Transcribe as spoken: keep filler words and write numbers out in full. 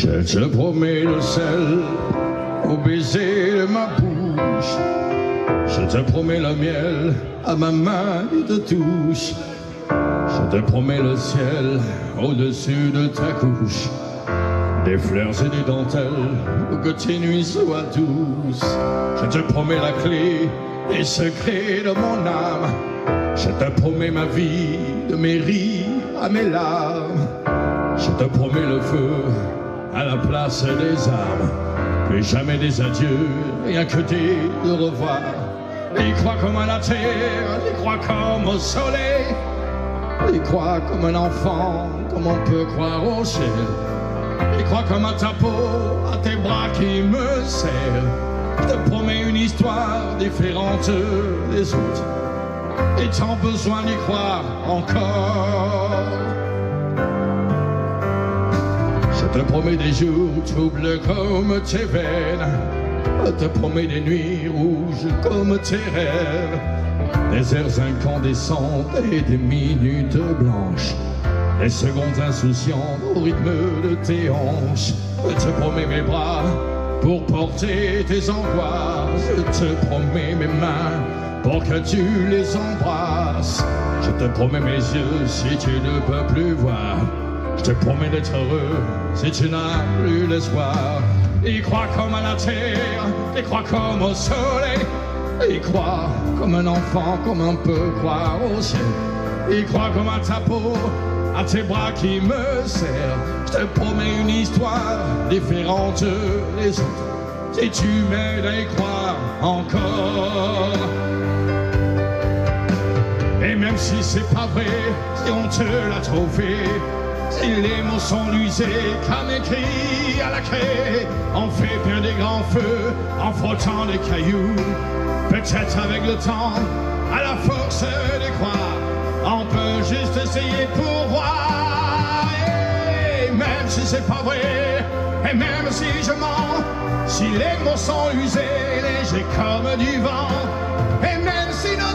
Je te promets le sel au baiser de ma bouche. Je te promets le miel à ma main de touche. Je te promets le ciel au-dessus de ta couche. Des fleurs et des dentelles pour que tes nuits soient douces. Je te promets la clé des secrets de mon âme. Je te promets ma vie de mes rires à mes larmes. Je te promets le feu à la place des armes. Plus jamais des adieux, rien que des de revoir. Et crois comme à la terre, et crois comme au soleil. Et crois comme un enfant, comme on peut croire au ciel. Et crois comme à ta peau, à tes bras qui me serrent. Je te promets une histoire différente des autres. Et t'as besoin d'y croire encore. Je te promets des jours troubles comme tes veines. Je te promets des nuits rouges comme tes rêves. Des airs incandescents et des minutes blanches. Des secondes insouciantes au rythme de tes hanches. Je te promets mes bras pour porter tes angoisses. Je te promets mes mains pour que tu les embrasses. Je te promets mes yeux si tu ne peux plus voir. Je te promets d'être heureux si tu n'as plus l'espoir. Y crois comme à la terre, y crois comme au soleil. Y crois comme un enfant, comme on peut croire au ciel. Y crois comme à ta peau, à tes bras qui me serrent. Je te promets une histoire différente des autres. Si tu m'aides à y croire encore. Et même si c'est pas vrai, si on te l'a trop fait, si les mots sont usés comme écrit à la craie, on fait bien des grands feux en frottant des cailloux. Peut-être avec le temps, à la force de croire, on peut juste essayer pour voir. Et même si c'est pas vrai, et même si je mens, si les mots sont usés, légers comme du vent, et même si notre